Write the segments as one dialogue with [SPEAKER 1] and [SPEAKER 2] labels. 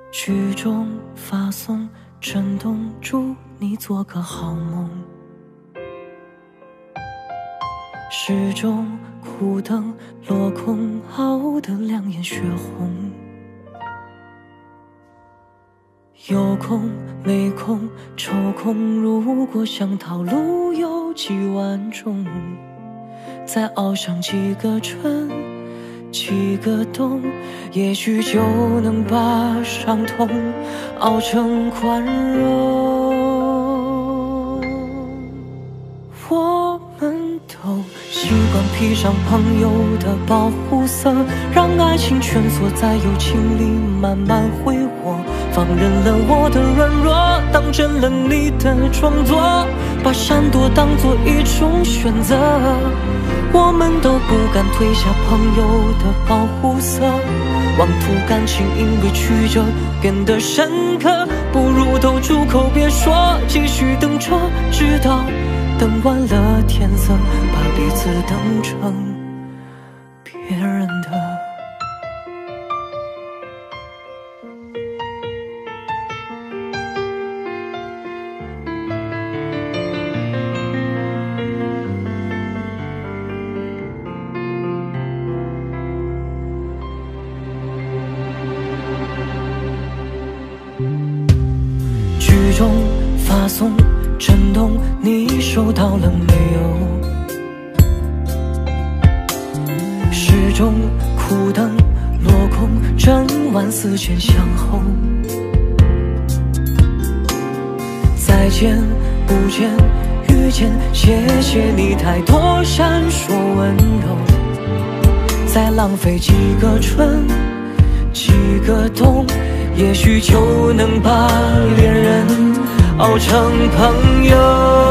[SPEAKER 1] 曲终发送，震动，祝你做个好梦。时钟苦等，落空，熬得两眼血红。有空没空，抽空，如果想逃路有几万种，再熬上几个春，几个冬，也许就能把伤痛熬成宽容。我们都习惯披上朋友的保护色，让爱情蜷缩在友情里慢慢挥霍，放任了我的软弱，当真了你的装作，把闪躲当作一种选择。我们都不敢褪下朋友的保护色，妄图感情因为曲折变得深刻，不如都住口别说，继续等着，直到等完了天色，把彼此当成别人的。曲终发送，震动，你收到了没有？时钟苦等，落空，整晚思前想后。再见不见遇见，谢谢你太多闪烁温柔，再浪费几个春，几个冬，也许就能把恋人熬成朋友。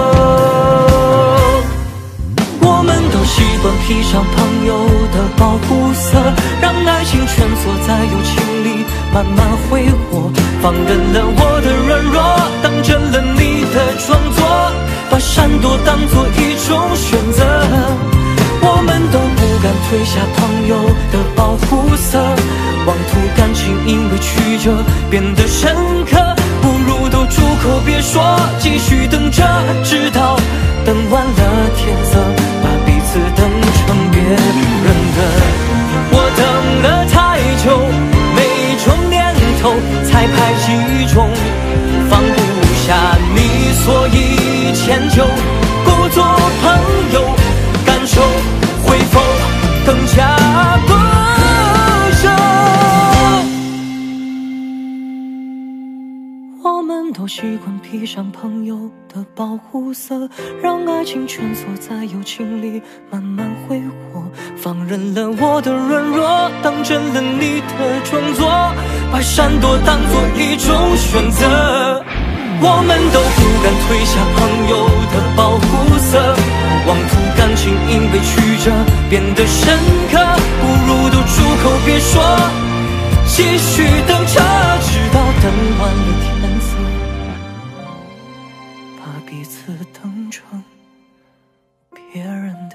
[SPEAKER 1] 我们都习惯披上朋友的保护色，让爱情蜷缩在友情里慢慢挥霍，放任了我的软弱，当真了你的装作，把闪躲当作一种选择。我们都不敢褪下朋友的保护色，妄图感情因为曲折变得深刻，不如都住口别说，继续等着，直到等完了天色，把彼此等成别人的。我等了太久，每种念头才排几种，放不下你，所以迁就，故作朋友，感受会否更加不舍？我们都习惯披上朋友的保护色，让爱情蜷缩在友情里慢慢挥霍，放任了我的软弱，当真了你的装作，把闪躲当作一种选择。我们都不敢褪下朋友的保护色，妄图感情因为曲折变得深刻，不如都住口别说，继续等着，直到等完了天色，把彼此当成别人。